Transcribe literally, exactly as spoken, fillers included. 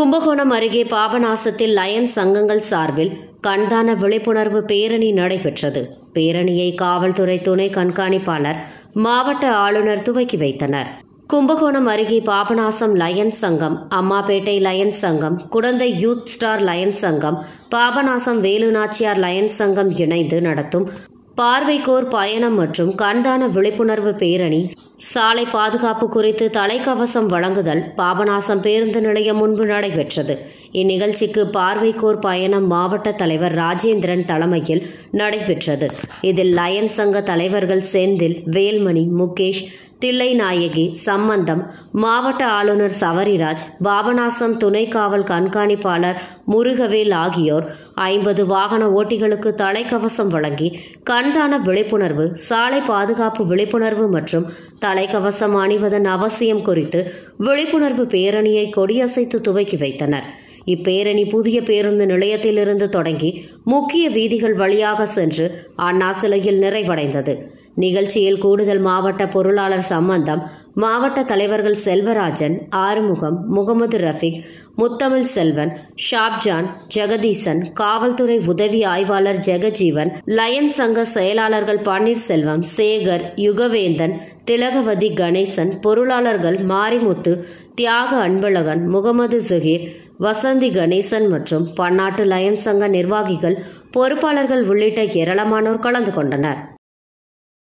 கும்பகோணம் அருகே பாபநாசத்தில் லயன்ஸ் சங்கங்கள் சார்பில் கண்தான விழிப்புணர்வு பேரணி நடைபெற்றது. பேரணியை காவல்துறை துணை கண்காணிப்பாளர், மாவட்ட ஆளுநர் துவக்கி வைத்தனர். கும்பகோணம் அருகே பாபநாசம் லயன்ஸ் சங்கம், அம்மாபேட்டை லயன்ஸ் சங்கம், குடந்தை யூத் ஸ்டார் லயன்ஸ் சங்கம், பாபநாசம் வேலுநாச்சியார் லயன்ஸ் சங்கம் இணைந்து நடத்தும் பார்வைக்கோர் பயணம் மற்றும் கண்தான விழிப்புணர்வு பேரணி, சாலை பாதுகாப்பு குறித்து தலைக்கவசம் வழங்குதல் பாபநாசம் பேருந்து நிலையம் முன்பு நடைபெற்றது. இந்நிகழ்ச்சிக்கு பார்வைக்கோர் பயணம் மாவட்ட தலைவர் ராஜேந்திரன் தலைமையில் நடைபெற்றது. இதில் லயன்ஸ் சங்க தலைவர்கள் செந்தில், வேல்மணி, முகேஷ், தில்லைநாயகி, சம்பந்தம், மாவட்ட ஆளுநர் சவரிராஜ், பாபநாசம் துணை காவல் கண்காணிப்பாளர் முருகவேல் ஆகியோர் ஐம்பது வாகன ஓட்டிகளுக்கு தலைக்கவசம் வழங்கி கண்தான விழிப்புணர்வு, சாலை பாதுகாப்பு விழிப்புணர்வு மற்றும் தலைக்கவசம் அணிவதன் அவசியம் குறித்து விழிப்புணர்வு பேரணியை கொடியசைத்து துவக்கி வைத்தனர். இப்பேரணி புதிய பேருந்து நிலையத்திலிருந்து தொடங்கி முக்கிய வீதிகள் வழியாக சென்று அண்ணா சிலையில் நிறைவடைந்தது. நிகழ்ச்சியில் கூடுதல் மாவட்ட பொருளாளர் சம்பந்தம், மாவட்ட தலைவர்கள் செல்வராஜன், ஆறுமுகம், முகமது ரஃபீக், முத்தமிழ் செல்வன், ஷாப்ஜான், ஜெகதீசன், காவல்துறை உதவி ஆய்வாளர் ஜெகஜீவன், லயன்ஸ் சங்க செயலாளர்கள் பன்னீர்செல்வம், சேகர், யுகவேந்தன், திலகவதி கணேசன், பொருளாளர்கள் மாரிமுத்து, தியாக அன்பழகன், முகமது ஜுஹீர், வசந்தி கணேசன் மற்றும் பன்னாட்டு லயன்ஸ் சங்க நிர்வாகிகள், பொறுப்பாளர்கள் உள்ளிட்ட ஏராளமானோர் கலந்து கொண்டனர்.